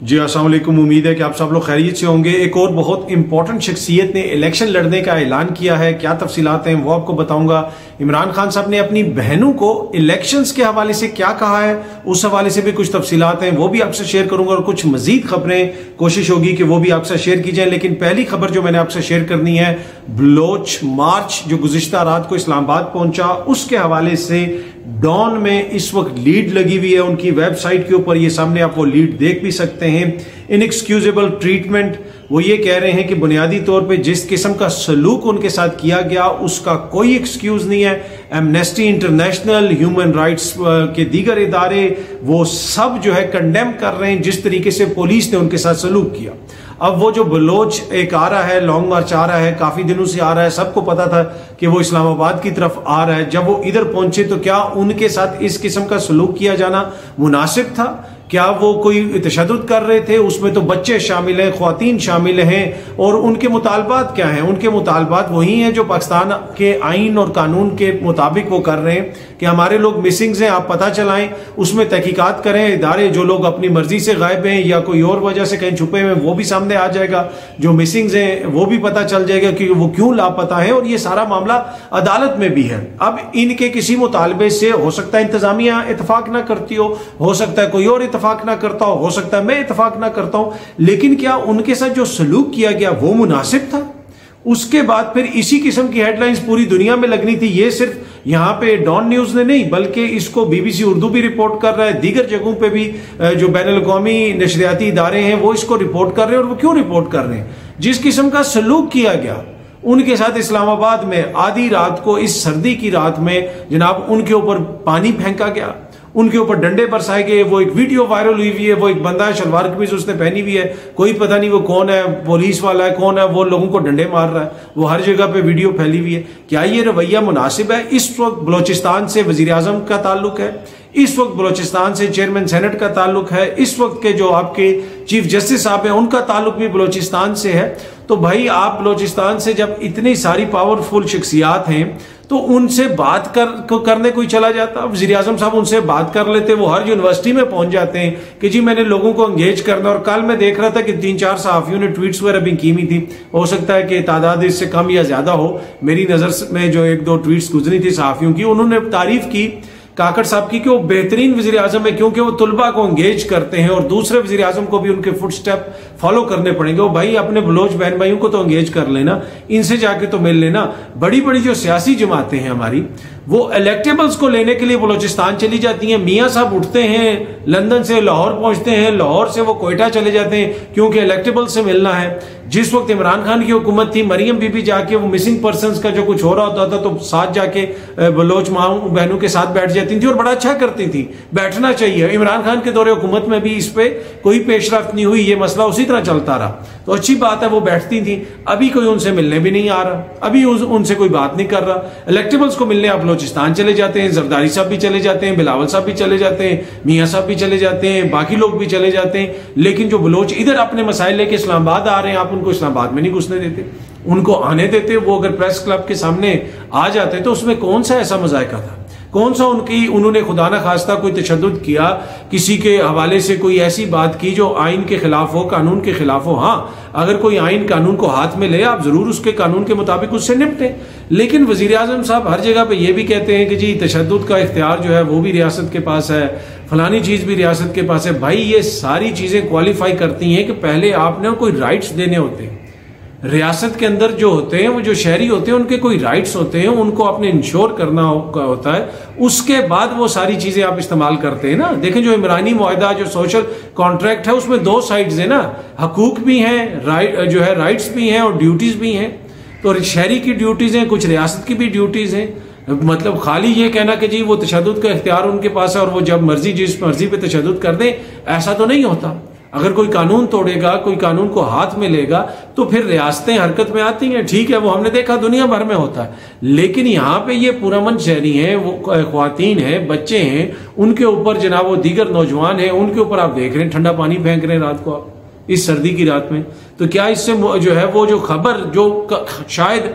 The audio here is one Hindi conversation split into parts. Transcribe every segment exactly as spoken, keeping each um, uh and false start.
जी अस्सलाम वालेकुम। उम्मीद है कि आप सब लोग खैरियत से होंगे। एक और बहुत इंपॉर्टेंट शख्सियत ने इलेक्शन लड़ने का ऐलान किया है। क्या तफसीलात हैं वो आपको बताऊंगा। इमरान खान साहब ने अपनी बहनों को इलेक्शंस के हवाले से क्या कहा है, उस हवाले से भी कुछ तफसीलात हैं, वो भी आपसे शेयर करूंगा और कुछ मजीद खबरें कोशिश होगी कि वो भी आपसे शेयर की जाए। लेकिन पहली खबर जो मैंने आपसे शेयर करनी है, बलोच मार्च जो गुज़िश्ता रात को इस्लामाबाद पहुंचा, उसके हवाले से डॉन में इस वक्त लीड लगी हुई है उनकी वेबसाइट के ऊपर। ये सामने आप वो लीड देख भी सकते हैं। इनएक्सक्यूजेबल ट्रीटमेंट, वो ये कह रहे हैं कि बुनियादी तौर पे जिस किस्म का सलूक उनके साथ किया गया उसका कोई एक्सक्यूज नहीं है। एमनेस्टी इंटरनेशनल, ह्यूमन राइट्स के दीगर इदारे, वो सब जो है कंडेम कर रहे हैं जिस तरीके से पुलिस ने उनके साथ सलूक किया। अब वो जो बलोच एक आ रहा है, लॉन्ग मार्च आ रहा है, काफी दिनों से आ रहा है, सबको पता था कि वो इस्लामाबाद की तरफ आ रहा है। जब वो इधर पहुंचे तो क्या उनके साथ इस किस्म का सलूक किया जाना मुनासिब था? क्या वो कोई तशद्दुद कर रहे थे? उसमें तो बच्चे शामिल हैं, ख्वातीन शामिल हैं, और उनके मुतालबात क्या हैं? उनके मुतालबात वही हैं जो पाकिस्तान के आइन और कानून के मुताबिक वो कर रहे हैं कि हमारे लोग मिसिंग हैं, आप पता चलाएं, उसमें तहकीकात करें। इदारे जो लोग अपनी मर्जी से गायब हैं या कोई और वजह से कहीं छुपे हुए वो भी सामने आ जाएगा, जो मिसिंग हैं वो भी पता चल जाएगा कि वो क्यों लापता है, और ये सारा मामला अदालत में भी है। अब इनके किसी मुतालबे से हो सकता है इंतजामिया इतफाक ना करती हो हो सकता है कोई और इतफाक ना करता हो हो सकता है मैं इतफाक ना करता हूं, लेकिन क्या उनके साथ जो सलूक किया गया वो मुनासिब था? उसके बाद फिर इसी किस्म की हेडलाइंस पूरी दुनिया में लगनी थी। ये सिर्फ यहां पे डॉन न्यूज ने नहीं, बल्कि इसको बीबीसी उर्दू भी रिपोर्ट कर रहा है, दीगर जगहों पे भी जो बैनुल-अक़वामी नशरियाती इदारे हैं वो इसको रिपोर्ट कर रहे हैं। और वो क्यों रिपोर्ट कर रहे हैं? जिस किस्म का सलूक किया गया उनके साथ इस्लामाबाद में आधी रात को, इस सर्दी की रात में जनाब, उनके ऊपर पानी फेंका गया, उनके ऊपर डंडे बरसाए गए। वो एक वीडियो वायरल हुई हुई है, वो एक बंदा है, शलवार कमीज उसने पहनी हुई है, कोई पता नहीं वो कौन है, पुलिस वाला है कौन है, वो लोगों को डंडे मार रहा है, वो हर जगह पे वीडियो फैली हुई है। क्या ये रवैया मुनासिब है? इस वक्त बलोचिस्तान से वजीर आजम का ताल्लुक है, इस वक्त बलोचिस्तान से चेयरमैन सेनेट का ताल्लुक है, इस वक्त के जो आपके चीफ जस्टिस साहब हैं उनका ताल्लुक भी बलोचिस्तान से है। तो भाई आप बलोचिस्तान से जब इतनी सारी पावरफुल शख्सियात हैं तो उनसे बात कर को करने कोई चला जाता, वज़ीर आज़म साहब उनसे बात कर लेते, वो हर यूनिवर्सिटी में पहुंच जाते हैं कि जी मैंने लोगों को एंगेज करना। और कल मैं देख रहा था कि तीन चार सहाफियों ने ट्वीट्स वगैरह भी की हुई थी, हो सकता है कि तादाद इससे कम या ज्यादा हो, मेरी नजर में जो एक दो ट्वीट्स गुजरी थी सहाफियों की, उन्होंने तारीफ की काकड़ साहब की कि वो बेहतरीन वज़ीर आज़म है क्योंकि वो तुलबा को एंगेज करते हैं, और दूसरे वज़ीर आज़म को भी उनके फुट स्टेप फॉलो करने पड़ेंगे। वो भाई अपने बलोच बहन भाइयों को तो एंगेज कर लेना, इनसे जाके तो मिल लेना। बड़ी बड़ी जो सियासी जमातें हैं हमारी, वो इलेक्टेबल्स को लेने के लिए बलोचिस्तान चली जाती हैं। मियाँ साहब उठते हैं, लंदन से लाहौर पहुंचते हैं, लाहौर से वो कोयटा चले जाते हैं क्योंकि इलेक्टेबल्स से मिलना है। जिस वक्त इमरान खान की हुकूमत थी, मरियम बीबी जाके वो मिसिंग पर्सनस का जो कुछ हो रहा होता था तो साथ जाके बलोच माओ बहनों के साथ बैठ जाती थी और बड़ा अच्छा करती थी। बैठना चाहिए। इमरान खान के दौरे हुकूमत में भी इस पे कोई पेशरफ्त नहीं हुई, ये मसला उसी तरह चलता रहा, तो अच्छी बात है वो बैठती थी। अभी कोई उनसे मिलने भी नहीं आ रहा, अभी उनसे कोई बात नहीं कर रहा। इलेक्टेबल्स को मिलने आप बलोचिस्तान चले जाते हैं, जरदारी साहब भी चले जाते हैं, बिलावल साहब भी चले जाते हैं, मियाँ साहब भी चले जाते हैं, बाकी लोग भी चले जाते हैं, लेकिन जो बलोच इधर अपने मसाइल लेके इस्लामाबाद आ रहे हैं, आप उनको इस्लामाबाद में नहीं घुसने देते, उनको आने देते। वो अगर प्रेस क्लब के सामने आ जाते तो उसमें कौन सा ऐसा मजायका था? कौन सा उनकी उन्होंने खुदा ना खास्ता कोई तशद्दुद किया, किसी के हवाले से कोई ऐसी बात की जो आइन के खिलाफ हो, कानून के खिलाफ हो? हाँ, अगर कोई आइन कानून को हाथ में ले, आप जरूर उसके कानून के मुताबिक उससे निपटें। लेकिन वजीर आजम साहब हर जगह पे ये भी कहते हैं कि जी तशद्दुद का इख्तियार जो है वो भी रियासत के पास है, फलानी चीज भी रियासत के पास है। भाई ये सारी चीजें क्वालिफाई करती हैं कि पहले आपने कोई राइट्स देने होते हैं। रियासत के अंदर जो होते हैं, वो जो शहरी होते हैं, उनके कोई राइट्स होते हैं, उनको आपने इंश्योर करना होता है, उसके बाद वो सारी चीजें आप इस्तेमाल करते हैं ना। देखें जो इमरानी मुआहदा, जो सोशल कॉन्ट्रैक्ट है, उसमें दो साइड्स है ना, हकूक भी हैं, राइट जो है राइट्स भी हैं और ड्यूटीज भी हैं। तो शहरी की ड्यूटीज हैं, कुछ रियासत की भी ड्यूटीज हैं। मतलब खाली ये कहना कि जी वो तशद्दुद का इख्तियार उनके पास है और वो जब मर्जी जिस मर्जी पे तशद्दुद कर दे, ऐसा तो नहीं होता। अगर कोई कानून तोड़ेगा, कोई कानून को हाथ में लेगा तो फिर रियासतें हरकत में आती हैं। ठीक है, वो हमने देखा दुनिया भर में होता है, लेकिन यहाँ पे ये पुरअमन शहरी हैं, वो ख्वातीन हैं, बच्चे हैं, उनके ऊपर जनाब वो दीगर नौजवान हैं, उनके ऊपर आप देख रहे हैं ठंडा पानी फेंक रहे हैं रात को आप इस सर्दी की रात में। तो क्या इससे जो है वो जो खबर जो शायद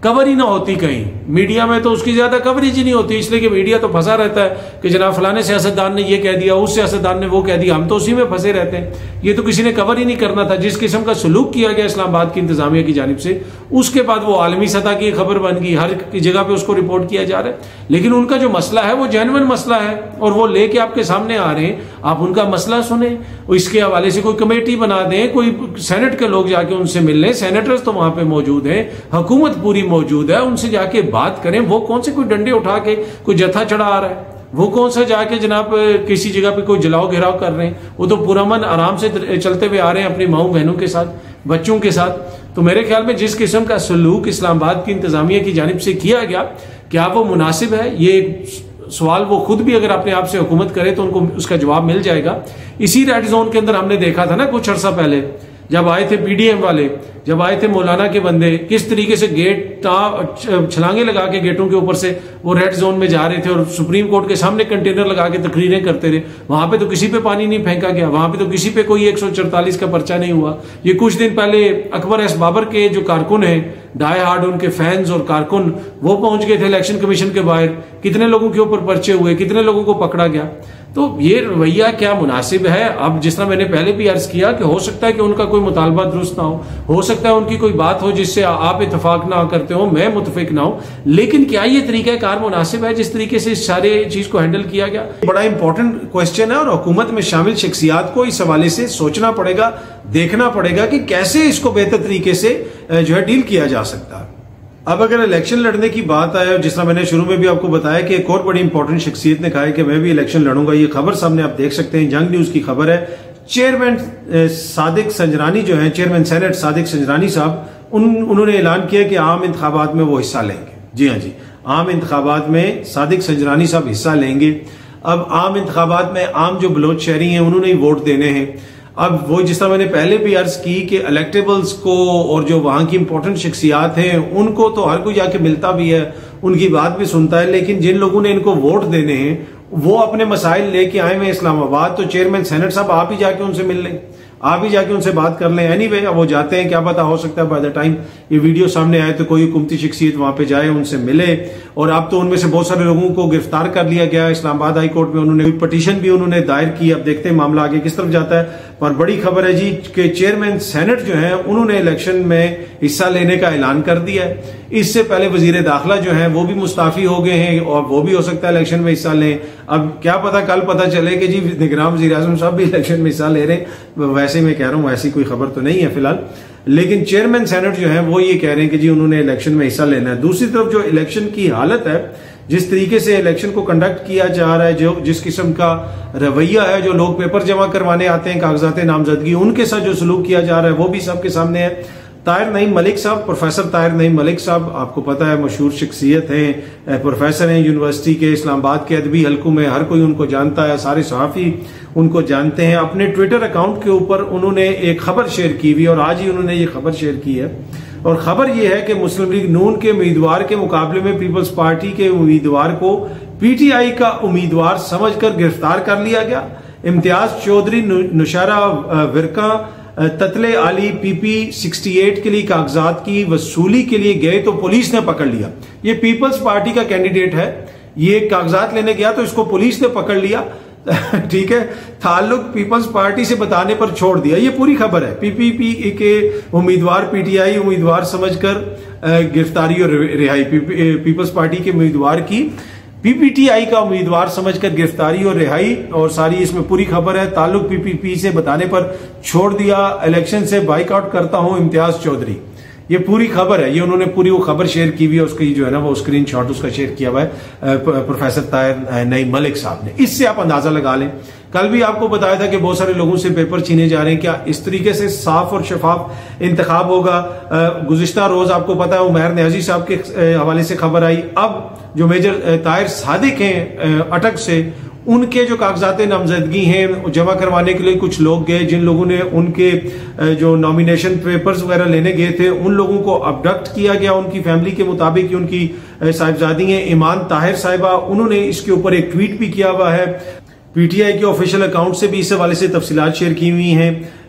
कवर ही ना होती कहीं। मीडिया में तो उसकी ज्यादा कवरेज ही नहीं होती, इसलिए कि मीडिया तो फंसा रहता है कि जनाब फलाने सियासतदान ने ये कह दिया, उस सियासतदान ने वो कह दिया, हम तो उसी में फंसे रहते हैं। ये तो किसी ने कवर ही नहीं करना था। जिस किस्म का सलूक किया गया इस्लामाबाद की इंतजामिया की जानिब से, उसके बाद वो आलमी सतह की खबर बन गई, हर जगह पे उसको रिपोर्ट किया जा रहा है। लेकिन उनका जो मसला है वो जेन्युइन मसला है और वो लेके आपके सामने आ रहे हैं। आप उनका मसला सुने, इसके हवाले से कोई कमेटी बना दें, कोई सेनेट के लोग जाके उनसे मिल लें, सेनेटर्स तो वहां पे मौजूद हैं, हुकूमत पूरी मौजूद है, उनसे जाके बात करें। वो कौन से कोई डंडे उठा के कोई जत्था चढ़ा आ रहा है, वो कौन सा जाके जनाब किसी जगह पे कोई जलाओ घेराव कर रहे हैं। वो तो पुरअमन आराम से चलते हुए आ रहे हैं अपनी माओ बहनों के साथ, बच्चों के साथ। तो मेरे ख्याल में जिस किस्म का सलूक इस्लामाबाद की इंतजामिया की जानिब से किया गया, क्या वो मुनासिब है? ये सवाल वो खुद भी अगर अपने आप से हुकूमत करे तो उनको उसका जवाब मिल जाएगा। इसी रेड जोन के अंदर हमने देखा था ना कुछ अर्सा पहले, जब आए थे पीडीएम वाले, जब आए थे मौलाना के बंदे, किस तरीके से गेट छलांगे लगा के गेटों के ऊपर से वो रेड जोन में जा रहे थे और सुप्रीम कोर्ट के सामने कंटेनर लगा के तकरीरें करते रहे। वहां पे तो किसी पे पानी नहीं फेंका गया, वहां पे तो किसी पे कोई एक सौ चौतालीस का पर्चा नहीं हुआ। ये कुछ दिन पहले अकबर एस बाबर के जो कारकुन है, डाई हार्ड उनके फैंस और कारकुन, वो पहुंच गए थे इलेक्शन कमीशन के बाहर। कितने लोगों के ऊपर पर्चे हुए, कितने लोगों को पकड़ा गया। तो ये रवैया क्या मुनासिब है? अब जिस तरह मैंने पहले भी अर्ज किया कि हो सकता है कि उनका कोई मुतालबा दुरुस्त ना हो, हो सकता है उनकी कोई बात हो जिससे आप इतफाक ना करते हो, मैं मुतफिक ना हो, लेकिन क्या ये तरीका कार मुनासिब है जिस तरीके से इस सारे चीज को हैंडल किया गया? बड़ा इंपॉर्टेंट क्वेश्चन है और हुकूमत में शामिल शख्सियात को इस हवाले से सोचना पड़ेगा, देखना पड़ेगा कि कैसे इसको बेहतर तरीके से जो है डील किया जा सकता है। अब अगर इलेक्शन लड़ने की बात आए, जिस तरह मैंने शुरू में भी आपको बताया कि एक और बड़ी इंपॉर्टेंट शख्सियत ने कहा है कि मैं भी इलेक्शन लड़ूंगा। ये खबर सामने आप देख सकते हैं, जंग न्यूज की खबर है। चेयरमैन सादिक संजरानी जो है, चेयरमैन सेनेट सादिक संजरानी साहब, उन उन्होंने ऐलान किया कि आम इंतखाबात में वो हिस्सा लेंगे। जी हाँ जी, आम इंतखाबात में सादिक संजरानी साहब हिस्सा लेंगे। अब आम इंतखाबात में आम जो बलोच शहरी हैं उन्होंने ही वोट देने हैं। अब वो जिस तरह मैंने पहले भी अर्ज की कि इलेक्टेबल्स को और जो वहां की इंपॉर्टेंट शख्सियात हैं उनको तो हर कोई जाके मिलता भी है, उनकी बात भी सुनता है, लेकिन जिन लोगों ने इनको वोट देने हैं वो अपने मसाइल लेके आए हुए इस्लामाबाद, तो चेयरमैन सेनेट साहब आप ही जाके उनसे मिल लें, आप ही जाके उनसे बात कर लें। एनीवे अब वो जाते हैं, क्या पता हो सकता है बाय द टाइम ये वीडियो सामने आए तो कोई हुकूमती शख्सियत वहां पे जाए, उनसे मिले। और अब तो उनमें से बहुत सारे लोगों को गिरफ्तार कर लिया गया इस्लामाबाद हाई कोर्ट में, उन्होंने पटिशन भी उन्होंने दायर की। अब देखते हैं मामला आगे किस तरफ जाता है। पर बड़ी खबर है जी कि चेयरमैन सेनेट जो है उन्होंने इलेक्शन में हिस्सा लेने का ऐलान कर दिया है। इससे पहले वजीर दाखिला जो है वो भी मुस्ताफी हो गए हैं और वो भी हो सकता है इलेक्शन में हिस्सा लें। अब क्या पता कल पता चले कि जी निगरान वजीर आजम साहब भी इलेक्शन में हिस्सा ले रहे हैं। वैसे मैं कह रहा हूं ऐसी कोई खबर तो नहीं है फिलहाल, लेकिन चेयरमैन सेनेट जो है वो ये कह रहे हैं कि जी उन्होंने इलेक्शन में हिस्सा लेना है। दूसरी तरफ जो इलेक्शन की हालत है, जिस तरीके से इलेक्शन को कंडक्ट किया जा रहा है, जो जिस किस्म का रवैया है, जो लोग पेपर जमा करवाने आते हैं कागजात नामजदगी, उनके साथ जो सलूक किया जा रहा है वो भी सबके सामने है। ताहिर नईम मलिक साहब, प्रोफेसर ताहिर नईम मलिक साहब आपको पता है मशहूर शख्सियत हैं, प्रोफेसर हैं यूनिवर्सिटी के, इस्लामाबाद के अदबी हलकों में हर कोई उनको जानता है, सारे सहाफ़ी उनको जानते हैं। अपने ट्विटर अकाउंट के ऊपर उन्होंने एक खबर शेयर की हुई और आज ही उन्होंने ये खबर शेयर की है। और खबर यह है कि मुस्लिम लीग नून के उम्मीदवार के मुकाबले में पीपल्स पार्टी के उम्मीदवार को पीटीआई का उम्मीदवार समझकर गिरफ्तार कर लिया गया। इम्तियाज चौधरी नुशारा विरका ततले आली पीपी अड़सठ के लिए कागजात की वसूली के लिए गए तो पुलिस ने पकड़ लिया। ये पीपल्स पार्टी का कैंडिडेट है, ये कागजात लेने गया तो इसको पुलिस ने पकड़ लिया। ठीक है, ताल्लुक पीपल्स पार्टी से बताने पर छोड़ दिया। ये पूरी खबर है। पीपीपी के उम्मीदवार पीटीआई उम्मीदवार समझकर गिरफ्तारी और रिहाई, पीपल्स पार्टी के उम्मीदवार की पीपीटीआई का उम्मीदवार समझकर गिरफ्तारी और रिहाई, और सारी इसमें पूरी खबर है। ताल्लुक पीपीपी से बताने पर छोड़ दिया, इलेक्शन से बाइकआउट करता हूं इम्तियाज चौधरी। ये पूरी खबर है, ये उन्होंने पूरी वो खबर शेयर की हुई है, उसकी जो है ना वो स्क्रीन शॉट उसका शेयर किया हुआ है प्रोफेसर ताहिर नईम मलिक साहब ने। इससे आप अंदाजा लगा लें। कल भी आपको बताया था कि बहुत सारे लोगों से पेपर छीने जा रहे हैं। क्या इस तरीके से साफ और शफाफ इंतखाब होगा? गुज़िश्ता रोज आपको पता है उमैर न्याजी साहब के हवाले से खबर आई। अब जो मेजर ताहिर सादिक हैं अटक से, उनके जो कागजात नामजदगी हैं जमा करवाने के लिए कुछ लोग गए, जिन लोगों ने उनके जो नॉमिनेशन पेपर्स वगैरह लेने गए थे उन लोगों को अबडक्ट किया गया। उनकी फैमिली के मुताबिक उनकी साहिबजादी हैं ईमान ताहिर साहिबा, उन्होंने इसके ऊपर एक ट्वीट भी किया हुआ है। पीटीआई के ऑफिशियल अकाउंट से भी इस हवाले से तफसीलात शेयर की हुई हैं।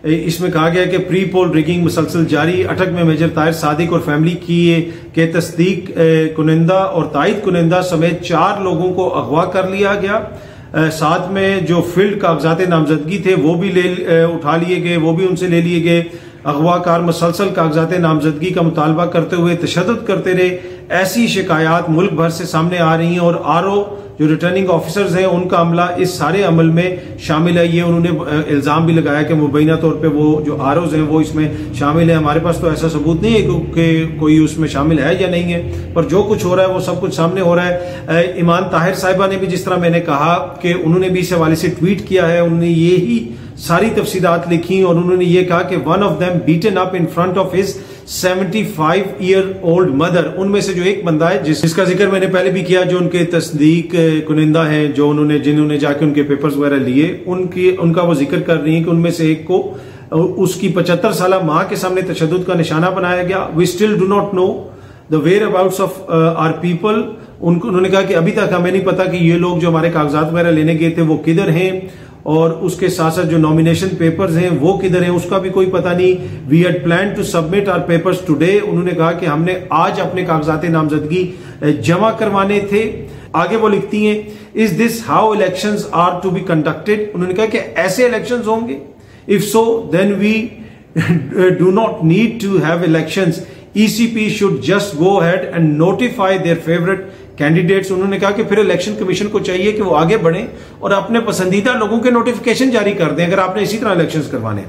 इसमें कहा गया कि प्री पोल रिगिंग मुसलसल जारी, अटक में मेजर ताहिर सादिक और फैमिली की के तस्दीक कुनिंदा और तायद कुनिंदा समेत चार लोगों को अगवा कर लिया गया। साथ में जो फील्ड कागजात नामजदगी थे वो भी ले उठा लिए गए, वो भी उनसे ले लिए गए। अगवाकार मुसलसल कागजात नामजदगी का मुतालबा करते हुए तशद्दुद करते रहे। ऐसी शिकायत मुल्क भर से सामने आ रही हैं और आर ओ जो रिटर्निंग ऑफिसर्स हैं उनका अमला इस सारे अमल में शामिल है। ये उन्होंने इल्जाम भी लगाया कि मुबैना तौर पे वो जो आर ओज हैं वो इसमें शामिल है। हमारे पास तो ऐसा सबूत नहीं है कि कोई उसमें शामिल है या नहीं है, पर जो कुछ हो रहा है वो सब कुछ सामने हो रहा है। ईमान ताहिर साहिबा ने भी, जिस तरह मैंने कहा कि उन्होंने भी इस हवाले से ट्वीट किया है, उन्होंने ये ही सारी तफसीलात लिखी और उन्होंने ये कहा कि one of them beaten up in front of his seventy five year old mother. उनमें से जो एक बंदा है जिस, जिसका जिक्र मैंने पहले भी किया, जो उनके तस्दीक कुनिंदा है, जो उन्होंने जिन्होंने जाके उनके पेपर्स वगैरह लिए, उनकी उनका वो जिक्र कर रही है कि उनमें से एक को उसकी पचहत्तर साल माँ के सामने तशद्दुद का निशाना बनाया गया। We still do not know the whereabouts of our people. उनको उन्होंने कहा कि अभी तक हमें नहीं पता कि ये लोग जो हमारे कागजात वगैरह लेने गए थे वो किधर हैं, और उसके साथ साथ जो नॉमिनेशन पेपर्स हैं वो किधर हैं उसका भी कोई पता नहीं। We had plan to submit our papers today. उन्होंने कहा कि हमने आज अपने कागजात नामजदगी जमा करवाने थे। आगे वो लिखती हैं, is this how elections are to be conducted. उन्होंने कहा कि ऐसे इलेक्शंस होंगे? If so then we do not need to have elections. ECP should just go ahead and notify their favourite candidates. उन्होंने कहा कि फिर इलेक्शन कमीशन को चाहिए कि वो आगे बढ़े और अपने पसंदीदा लोगों के नोटिफिकेशन जारी कर दें अगर आपने इसी तरह इलेक्शंस करवाने।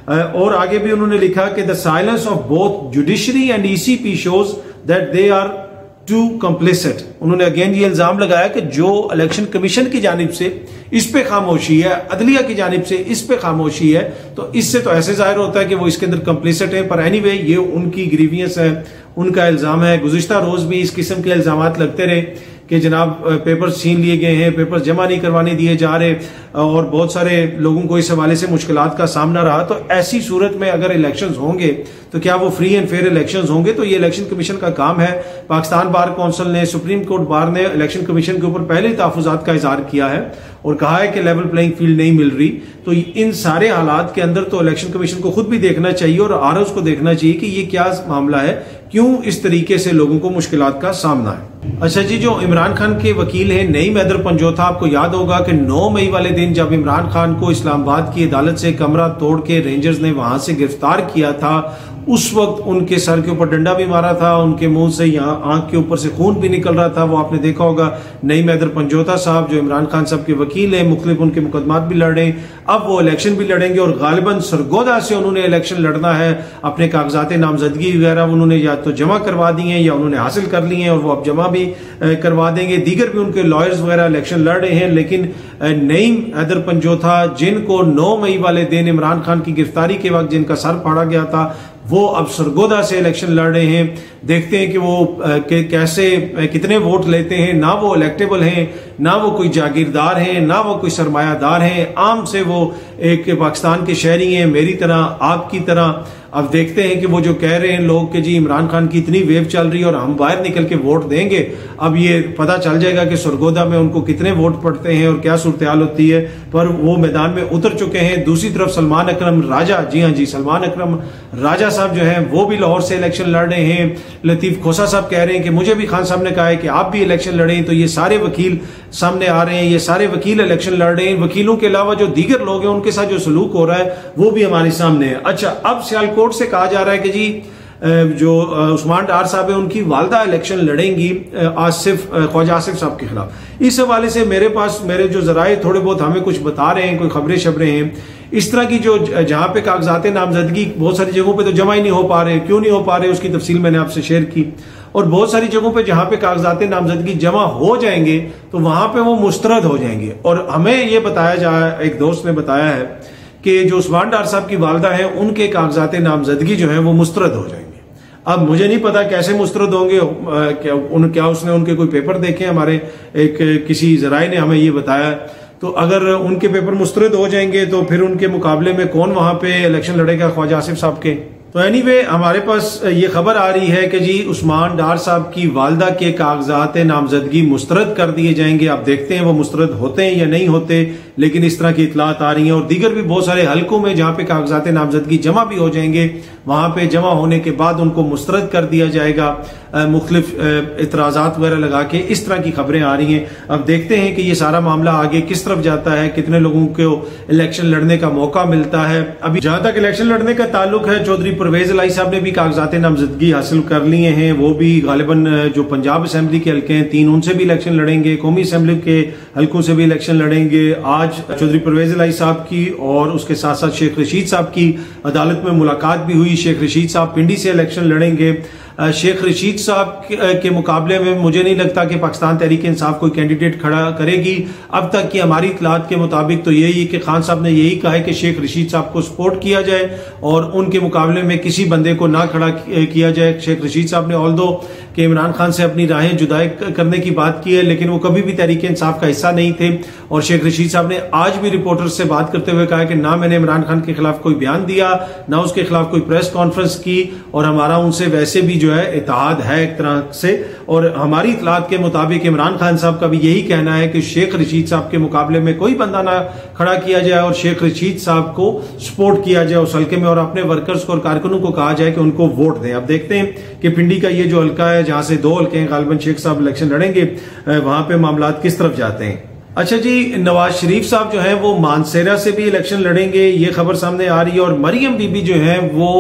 और आगे भी उन्होंने लिखा कि the silence of both judiciary and ECP shows that they are too complicit. उन्होंने अगेन ये इल्जाम लगाया कि जो इलेक्शन कमीशन की जानिब से इस पे खामोशी है, अदलिया की जानिब से इस पे खामोशी है, तो इससे तो ऐसे जाहिर होता है कि वो इसके अंदर कंप्लिसिट है। पर एनीवे ये उनकी ग्रीवियंस है, उनका इल्जाम है। गुज़िश्ता रोज भी इस किस्म के इल्जामात लगते रहे कि जनाब पेपर्स छीन लिए गए हैं, पेपर्स जमा नहीं करवाने दिए जा रहे, और बहुत सारे लोगों को इस हवाले से मुश्किलात का सामना रहा। तो ऐसी सूरत में अगर इलेक्शंस होंगे तो क्या वो फ्री एंड फेयर इलेक्शंस होंगे? तो ये इलेक्शन कमीशन का काम है। पाकिस्तान बार कौंसिल ने, सुप्रीम कोर्ट बार ने इलेक्शन कमीशन के ऊपर पहले ही तहफ़्फ़ुज़ात का इज़हार किया है और कहा है कि लेवल प्लेइंग फील्ड नहीं मिल रही। तो इन सारे हालात के अंदर तो इलेक्शन कमीशन को खुद भी देखना चाहिए और आरओज को देखना चाहिए कि ये क्या मामला है, क्यों इस तरीके से लोगों को मुश्किलात का सामना है। अच्छा जी, जो इमरान खान के वकील हैं नईम हैदर पंजोथा, आपको याद होगा कि नौ मई वाले दिन जब इमरान खान को इस्लामाबाद की अदालत से कमरा तोड़ के रेंजर्स ने वहां से गिरफ्तार किया था, उस वक्त उनके सर के ऊपर डंडा भी मारा था, उनके मुंह से यहाँ आंख के ऊपर से खून भी निकल रहा था। वो आपने देखा होगा। नईम हैदर पंजोथा साहब जो इमरान खान साहब के वकील हैं, मुख्तलिफ उनके मुकदमात भी लड़ रहे हैं, अब वो इलेक्शन भी लड़ेंगे और गालिबन सरगोदा से उन्होंने इलेक्शन लड़ना है। अपने कागजात नामजदगी वगैरह उन्होंने या तो जमा करवा दी हैं या उन्होंने हासिल कर ली हैं और वो अब जमा भी करवा देंगे। दीगर भी उनके लॉयर्स वगैरह इलेक्शन लड़ रहे हैं, लेकिन नईम हैदर पंजोथा जिनको नौ मई वाले दिन इमरान खान की गिरफ्तारी के वक्त जिनका सर फाड़ा गया था, वो अब सरगोदा से इलेक्शन लड़ रहे हैं। देखते हैं कि वो कि कैसे कितने वोट लेते हैं। ना वो इलेक्टेबल हैं, ना वो कोई जागीरदार हैं, ना वो कोई सरमायादार हैं। आम से वो एक पाकिस्तान के शहरी हैं, मेरी तरह, आपकी तरह। अब देखते हैं कि वो जो कह रहे हैं लोग कि जी इमरान खान की इतनी वेव चल रही है और हम बाहर निकल के वोट देंगे, अब ये पता चल जाएगा कि सरगोदा में उनको कितने वोट पड़ते हैं और क्या सूरत हाल होती है। पर वो मैदान में उतर चुके हैं। दूसरी तरफ सलमान अकरम राजा, जी हाँ जी, सलमान अकरम राजा साहब जो हैं वो भी लाहौर से इलेक्शन लड़ रहे हैं। लतीफ खोसा साहब कह रहे हैं कि मुझे भी खान साहब ने कहा है कि आप भी इलेक्शन लड़ें। तो ये सारे वकील सामने आ रहे हैं, ये सारे वकील इलेक्शन लड़ रहे हैं। वकीलों के अलावा जो दीगर लोग हैं उनके साथ जो सलूक हो रहा है वो भी हमारे सामने है। अच्छा, अब सियालकोट से कहा जा रहा है कि जी जो उस्मान डार साहब है उनकी वालदा इलेक्शन लड़ेंगी आसिफ ख्वाजा आसिफ साहब के खिलाफ। इस हवाले से मेरे पास मेरे जो जराए थोड़े बहुत हमें कुछ बता रहे हैं, कोई खबरें शबरें हैं इस तरह की, जो जहां पे कागजात नामजदगी बहुत सारी जगहों पे तो जमा ही नहीं हो पा रहे। क्यों नहीं हो पा रहे उसकी तफसील मैंने आपसे शेयर की। और बहुत सारी जगहों पे जहां पे कागजात नामजदगी जमा हो जाएंगे तो वहां पे वो मुस्तरद हो जाएंगे। और हमें ये बताया जा, एक दोस्त ने बताया है कि जो उस्मान डार साहब की वालदा है उनके कागजात नामजदगी जो है वो मुस्तरद हो जाएंगे। अब मुझे नहीं पता कैसे मुस्तरद होंगे, क्या उन क्या उसने उनके कोई पेपर देखे, हमारे एक किसी जराए ने हमें ये बताया। तो अगर उनके पेपर मुस्तरद हो जाएंगे तो फिर उनके मुकाबले में कौन वहां पे इलेक्शन लड़ेगा ख्वाजा आसिफ साहब के? तो एनीवे anyway, हमारे पास ये खबर आ रही है कि जी उस्मान डार साहब की वालदा के कागजात नामजदगी मुस्तरद कर दिए जाएंगे। आप देखते हैं वो मुस्तरद होते हैं या नहीं होते, लेकिन इस तरह की इतलात आ रही हैं। और दीगर भी बहुत सारे हलकों में जहां पे कागजात नामजदगी जमा भी हो जाएंगे, वहां पे जमा होने के बाद उनको मुस्तरद कर दिया जाएगा मुख्तलिफ इतराजात वगैरह लगा के। इस तरह की खबरें आ रही हैं। अब देखते हैं कि ये सारा मामला आगे किस तरफ जाता है, कितने लोगों को इलेक्शन लड़ने का मौका मिलता है। अभी जहां तक इलेक्शन लड़ने का ताल्लुक है, चौधरी परवेज इलाही साहब ने भी कागजात नामजदगी हासिल कर लिए हैं। वो भी गालिबन जो पंजाब असेंबली के हल्के हैं तीन, उनसे भी इलेक्शन लड़ेंगे, कौमी असेंबली के हल्कों से भी इलेक्शन लड़ेंगे। आज चौधरी परवेज इलाही साहब की और उसके साथ साथ शेख रशीद साहब की अदालत में मुलाकात भी हुई। शेख रशीद साहब पिंडी से इलेक्शन लड़ेंगे। शेख रशीद साहब के मुकाबले में मुझे नहीं लगता कि पाकिस्तान तहरीक इंसाफ कोई कैंडिडेट खड़ा करेगी। अब तक की हमारी इतलात के मुताबिक तो यही है कि खान साहब ने यही कहा है कि शेख रशीद साहब को सपोर्ट किया जाए और उनके मुकाबले में किसी बंदे को ना खड़ा किया जाए। शेख रशीद साहब ने ऑल्दो कि इमरान खान से अपनी राहें जुदाई करने की बात की है, लेकिन वो कभी भी तहरीक इंसाफ का हिस्सा नहीं थे। और शेख रशीद साहब ने आज भी रिपोर्टर्स से बात करते हुए कहा कि ना मैंने इमरान खान के खिलाफ कोई बयान दिया, ना उसके खिलाफ कोई प्रेस कॉन्फ्रेंस की, और हमारा उनसे वैसे भी जो है इत्तेहाद है एक तरह से। और हमारी इतलात के मुताबिक इमरान खान साहब का भी यही कहना है कि शेख रशीद साहब के मुकाबले में कोई बंदा ना खड़ा किया जाए और शेख रशीद साहब को सपोर्ट किया जाए उस हल्के में, और अपने वर्कर्स को और कारकुनों को कहा जाए कि उनको वोट दें। अब देखते हैं कि पिंडी का ये जो हल्का है जहां से दो हल्के हैं, गालिबन शेख साहब इलेक्शन लड़ेंगे, वहां पे मामलात किस तरफ जाते हैं। अच्छा जी, नवाज शरीफ साहब जो है वो मानसेरा से भी इलेक्शन लड़ेंगे, ये खबर सामने आ रही है। और मरियम बीबी जो है वो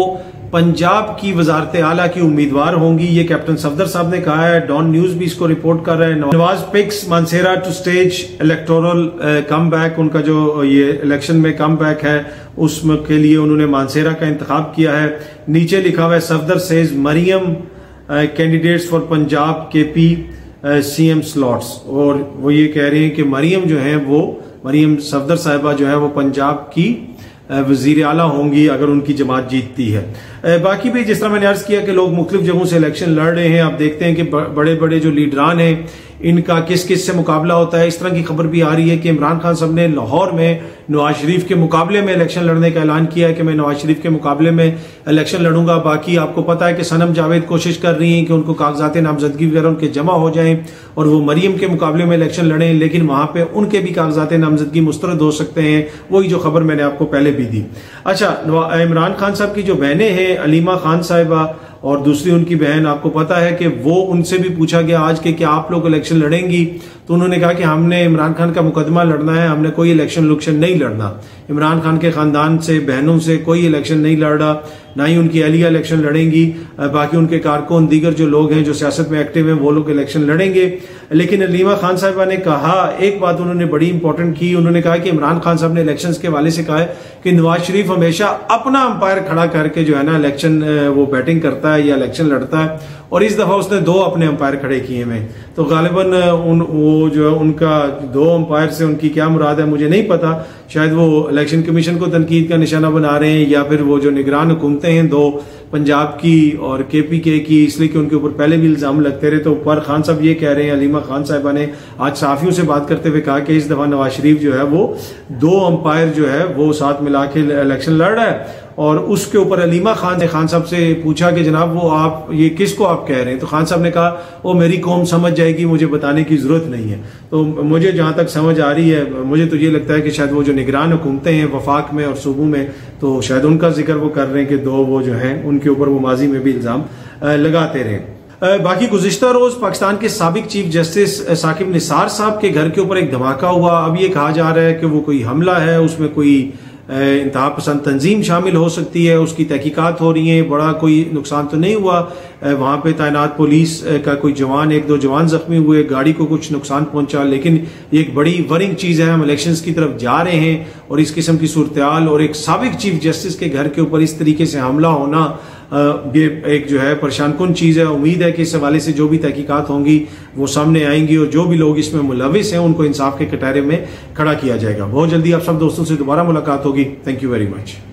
पंजाब की वजारत आला की उम्मीदवार होंगी, ये कैप्टन सफदर साहब ने कहा है। डॉन न्यूज भी इसको रिपोर्ट कर रहा है। Nawaz picks Mansehra to stage electoral comeback, उनका जो ये इलेक्शन में कम बैक है उसके लिए उन्होंने मानसेरा का इंतखाब किया है। नीचे लिखा हुआ है Safdar says Maryam candidates for Punjab K P CM slots, और वो ये कह रहे हैं कि मरियम जो है वो मरियम सफदर साहिबा जो है वो पंजाब की वजीर आला होंगी अगर उनकी जमात जीतती है। बाकी भी जिस तरह मैंने अर्ज किया कि लोग मुख्तलिफ जगहों से इलेक्शन लड़ रहे हैं। आप देखते हैं कि बड़े बड़े जो लीडरान हैं इनका किस किस से मुकाबला होता है। इस तरह की खबर भी आ रही है कि इमरान खान साहब ने लाहौर में नवाज शरीफ के मुकाबले में इलेक्शन लड़ने का ऐलान किया है कि मैं नवाज शरीफ के मुकाबले में इलेक्शन लड़ूंगा। बाकी आपको पता है कि सनम जावेद कोशिश कर रही हैं कि उनको कागजात नामजदगी वगैरह उनके जमा हो जाएं और वो मरियम के मुकाबले में इलेक्शन लड़ें, लेकिन वहां पे उनके भी कागजात नामजदगी मुस्तरद हो सकते हैं। वही जो खबर मैंने आपको पहले भी दी। अच्छा, इमरान खान साहब की जो बहनें हैं अलीमा खान साहिबा और दूसरी उनकी बहन, आपको पता है कि वो उनसे भी पूछा गया आज के कि आप लोग इलेक्शन लड़ेंगी, तो उन्होंने कहा कि हमने इमरान खान का मुकदमा लड़ना है, हमने कोई इलेक्शन लुक्शन नहीं लड़ना। इमरान खान के खानदान से बहनों से कोई इलेक्शन नहीं लड़ रहा, ना ही उनकी अहलिया इलेक्शन लड़ेंगी। बाकी उनके कारकुन दीगर जो लोग हैं जो सियासत में एक्टिव हैं वो लोग इलेक्शन लड़ेंगे। लेकिन अलीमा खान साहिबा ने कहा, एक बात उन्होंने बड़ी इंपॉर्टेंट की, उन्होंने कहा कि इमरान खान साहब ने इलेक्शन के हवाले से कहा है कि नवाज शरीफ हमेशा अपना अंपायर खड़ा करके जो है ना इलेक्शन वो बैटिंग करता है या इलेक्शन लड़ता है, और इस दफा उसने दो अपने अंपायर खड़े किए हैं। तो गालिबन उन वो जो है उनका दो अंपायर से उनकी क्या मुराद है मुझे नहीं पता। शायद वो इलेक्शन कमीशन को तनकीद का निशाना बना रहे हैं, या फिर वो जो निगरान हुकूमतें हैं दो पंजाब की और केपीके की, इसलिए कि उनके ऊपर पहले भी इल्जाम लगते रहे। तो पर खान साहब ये कह रहे हैं, अलीमा खान साहिबा ने आज सहाफियों से बात करते हुए कहा कि इस दफा नवाज शरीफ जो है वो दो अंपायर जो है वो साथ मिला के इलेक्शन लड़ रहा है। और उसके ऊपर अलीमा खान ने खान साहब से पूछा कि जनाब वो आप ये किसको आप कह रहे हैं, तो खान साहब ने कहा वो मेरी कौम समझ जाएगी, मुझे बताने की जरूरत नहीं है। तो मुझे जहां तक समझ आ रही है, मुझे तो ये लगता है कि शायद वो जो निगरान हुकूमतें हैं वफाक में और सूबों में, तो शायद उनका जिक्र वो कर रहे हैं कि दो वो जो हैं उनके ऊपर वो माजी में भी इल्जाम लगाते रहे। बाकी गुज़िश्ता रोज पाकिस्तान के साबिक चीफ जस्टिस साकिब निसार साहब के घर के ऊपर एक धमाका हुआ। अब ये कहा जा रहा है कि वो कोई हमला है, उसमें कोई इंतहा पसंद तंजीम शामिल हो सकती है, उसकी तहकीकात हो रही है। बड़ा कोई नुकसान तो नहीं हुआ, वहां पे तैनात पुलिस का कोई जवान, एक दो जवान जख्मी हुए, गाड़ी को कुछ नुकसान पहुंचा, लेकिन ये एक बड़ी वरिंग चीज है। हम इलेक्शंस की तरफ जा रहे हैं और इस किस्म की सूरत-ए-हाल और एक साबिक चीफ जस्टिस के घर के ऊपर इस तरीके से हमला होना, ये एक जो है परेशान कुन चीज है। उम्मीद है कि इस हवाले से जो भी तहकीकात होंगी वो सामने आएंगी और जो भी लोग इसमें मुलविस हैं उनको इंसाफ के कटहरे में खड़ा किया जाएगा। बहुत जल्दी आप सब दोस्तों से दोबारा मुलाकात होगी। Thank you very much.